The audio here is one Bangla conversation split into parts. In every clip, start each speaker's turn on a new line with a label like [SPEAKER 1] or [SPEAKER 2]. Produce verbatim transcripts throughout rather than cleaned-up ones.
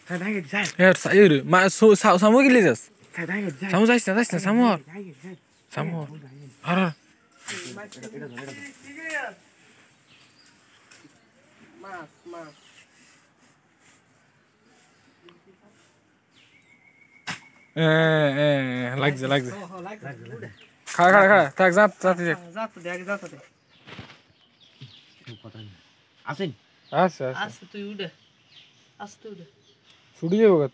[SPEAKER 1] Her sayır. Ma so samu gideceğiz. Samu zaysın zaysın samu. Samu. Ara.
[SPEAKER 2] Mas mas.
[SPEAKER 1] Eee eee লাগছে লাগছে খাড়া খাড়া খাড়া থাক যাত যাত দেখ
[SPEAKER 2] যাত দেখ যাত দেখ
[SPEAKER 3] আসেন
[SPEAKER 1] আচ্ছা আচ্ছা
[SPEAKER 2] আস্তে তুই উড়ে আস্তে উড়ে
[SPEAKER 1] ছুটি যাবো কত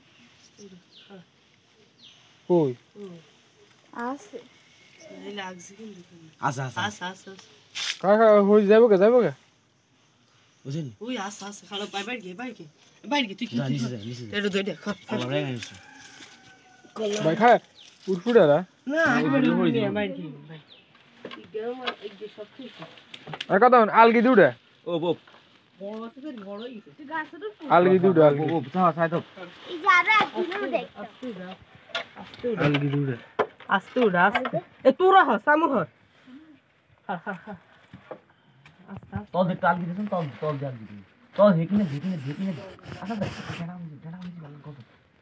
[SPEAKER 1] কই
[SPEAKER 2] আছে এই লাগছে কিন্তু
[SPEAKER 3] আসা আসা
[SPEAKER 2] আস আস আস
[SPEAKER 1] খাড়া খাড়া হই যাবো কে যাবো কে
[SPEAKER 3] বুঝেন
[SPEAKER 2] ওই আস আস খাড়া বাই বাই গে বাই গে বাই গে তুই কি
[SPEAKER 3] যা নিচে যা নিচে যা
[SPEAKER 2] এটা দই দে খা
[SPEAKER 3] আমার রে গেছে
[SPEAKER 1] ভাই খায় উড়ফুড়ারা
[SPEAKER 2] না একবারে উড়ে গে বাই গে বাই এই গরম এই যে সব ঠিক
[SPEAKER 1] আর কত আলগি দুড়ে
[SPEAKER 3] ও বপ
[SPEAKER 2] বড় আছে তো বড় হইছে তুই গাছের উপর
[SPEAKER 1] আলগি দুড়ে আলগি
[SPEAKER 3] ও তা সাই তো
[SPEAKER 4] এই যারা একটু দেখ
[SPEAKER 2] আস্তে যা আস্তে উড়ে
[SPEAKER 1] আলগি দুড়ে
[SPEAKER 2] আস্তে উড়ে আস্তে এ তোরা হ সামু হ হা হা হা আস্তে
[SPEAKER 3] তল দেখতে আলগি দিছেন তল তল দেন দিদি তল হেকিনে হেকিনে হেকিনে আসা দেখ জানা আমি জানা আমি ভালো কত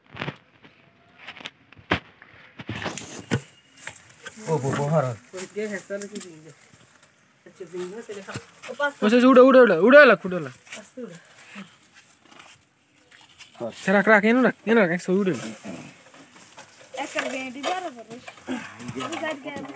[SPEAKER 3] ও বপ হর
[SPEAKER 2] ওই দে হেসলে কি দিন দে আচ্ছা দিন না তেলে খা ও পাস
[SPEAKER 1] ওসে উড়ে উড়ে উড়ে উড়ে লাগ উড়ে লাগ
[SPEAKER 2] আস্তে উড়ে
[SPEAKER 1] রাখ রাখ এনো রাখ এনো রাখ সই উড়ে
[SPEAKER 4] একটা গেঁডি যারা বলে এই গাড়ি গেঁডি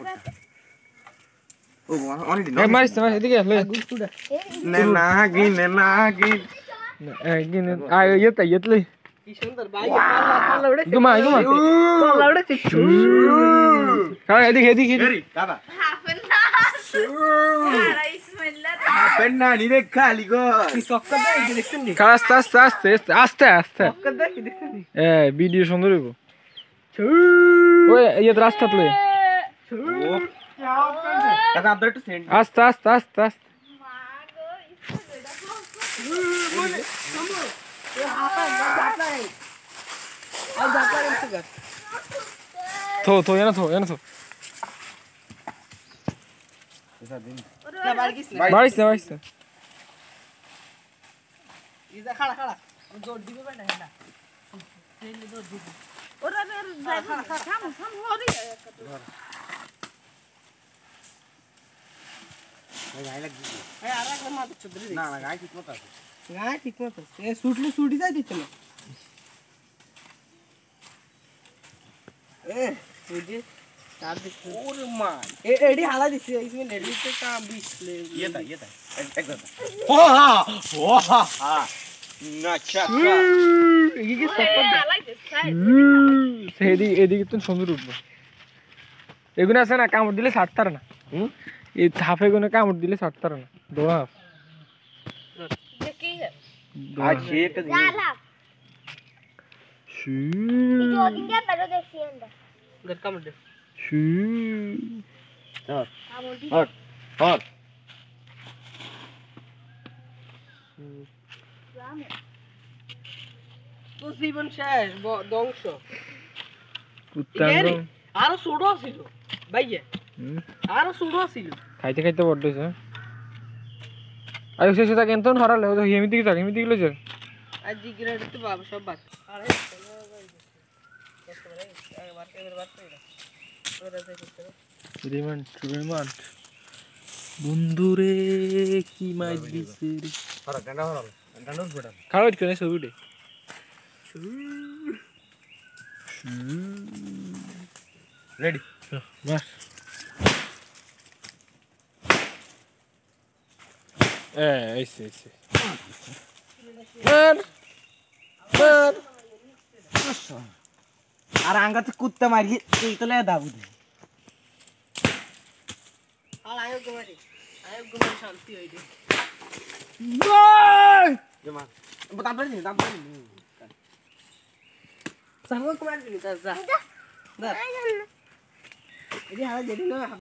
[SPEAKER 3] ও অনেক দিন
[SPEAKER 1] এ মারিস মারিস এদিকে লে
[SPEAKER 2] গুড়
[SPEAKER 3] নে না গি নে না গি
[SPEAKER 1] এ গিন আ ইয়েতা ইয়েতলে
[SPEAKER 2] কি সুন্দর ভাই পাল্লা পাল্লা উড়ে
[SPEAKER 1] গুমা গুমা
[SPEAKER 2] পাল্লা উড়ে
[SPEAKER 1] খাড়া এদিকে এদিকে
[SPEAKER 3] গরি দাদা
[SPEAKER 4] হাফেন না আর ইসমাইল্লা
[SPEAKER 3] পেন না নি রে খালি গো
[SPEAKER 2] কি সক্কা দে এই দেখছেন নি
[SPEAKER 1] খাড়া আস্তে আস্তে আস্তে আস্তে আস্তে
[SPEAKER 2] সক্কা দে কি দেখছেন নি
[SPEAKER 1] এ ভিডিও সুন্দর হইব ওই ইয়ে রাস্তা তুলে
[SPEAKER 3] ও দাদা আপনার একটু সেন্ড
[SPEAKER 1] আস্তে আস্তে আস্তে আস্তে
[SPEAKER 2] আর দাপা এসে গা
[SPEAKER 1] থো থো এনা থো এনা থো
[SPEAKER 2] না বাড়ি গিস না
[SPEAKER 1] মারিস না মারিস না
[SPEAKER 2] ইজা খাড়া খাড়া জোর দিবে ভাই না না সেই জোর দিবে
[SPEAKER 4] ওরা যাই থাম থাম হরি
[SPEAKER 3] গায় লাগি
[SPEAKER 2] এই আর এক মাথা চুদরি
[SPEAKER 3] না না গায় ঠিক মত আছে
[SPEAKER 2] গায় ঠিক মতো এ সুটলি সুটি যাই দিতে না এ বুঝি তার দিছে
[SPEAKER 3] ওরে মা
[SPEAKER 2] এ এডি হালা দিছে इसमें नेडी पे का बीस ले
[SPEAKER 3] ये था ये था एक था ओ हा ओ हा हा না চা
[SPEAKER 1] এই কি সব সেদি এদিকে তো সুন্দর উঠবে এগুলো আছে না কামড় দিলে ছাড়তার না
[SPEAKER 3] হুম
[SPEAKER 1] এই হাফে গুলো কামড় দিলে ছাড়তার না দোয়া
[SPEAKER 4] দেখি
[SPEAKER 3] आज एक दिन
[SPEAKER 4] জালা
[SPEAKER 1] শু
[SPEAKER 4] এই যে ওদিনটা বেরো দেখছি এন্ডা
[SPEAKER 2] গর কাম দে
[SPEAKER 1] শু
[SPEAKER 3] और
[SPEAKER 4] আমদি
[SPEAKER 3] और और
[SPEAKER 2] তো জীবন শেষ ধ্বংস
[SPEAKER 1] পুত্তাঙ্গ
[SPEAKER 2] আরো ছোট ছিল ভাইয়া আরো ছোট ছিল
[SPEAKER 1] খাইতে খাইতে বড়ছে আরে শেষে থাকে এন্তন হারালে ও হেমি দিকে থাকে হেমি দিকে লইছে
[SPEAKER 2] আজ জিগ্রেড তো বাবা সব বাদ আরে একবার একবার বাদ করে ওরা দেখতে
[SPEAKER 1] রিমান্ড রিমান্ড বন্ধুরে কি মাইজ দিছে রে
[SPEAKER 3] और डंडा और डंडा बड़ा
[SPEAKER 1] খাড়া করে ছবি দে
[SPEAKER 3] रेडी
[SPEAKER 1] বাস এ আইছে আইছে মান মান
[SPEAKER 3] আর আঙ্গাতে কুত্তা মারি তুই তো লে দাবু দে
[SPEAKER 2] আর আয়ো গুমারি আয়ো গুমারি শান্তি হই দে
[SPEAKER 3] জমা বতা বলি দাম বলি
[SPEAKER 2] সামনে কুমারি দিন যা যা যা এই হালা যেদিন না